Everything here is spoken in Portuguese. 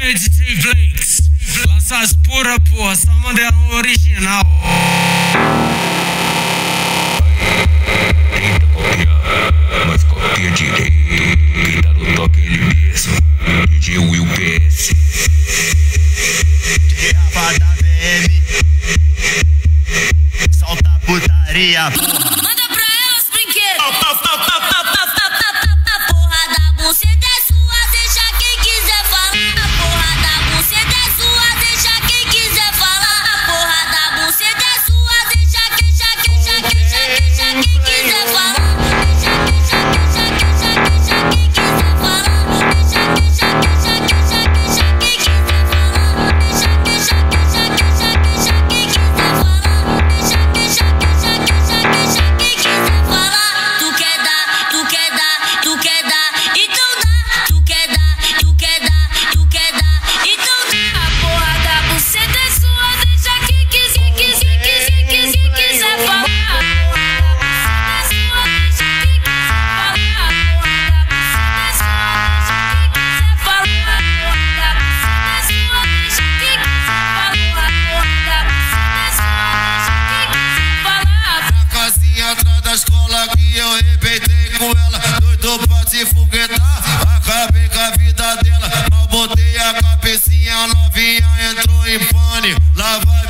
aí, DJ Flakes. Lança as pura, porra, só modelão original. Tenta copiar, mas copia direito. Quem tá no toque é ele mesmo, DJ Will PS. DJ Rafa da VM, solta a putaria, porra. Manda pra elas, brinquedo. A porra da buceta é sua, deixa quem quiser falar. A porra da buceta é sua, deixa quem quiser falar. A porra da buceta é sua, deixa quem quiser falar. Que eu arrebentei com ela, doido pra se foguetar. Acabei com a vida dela, mal botei a cabecinha, novinha entrou em pane. Lá vai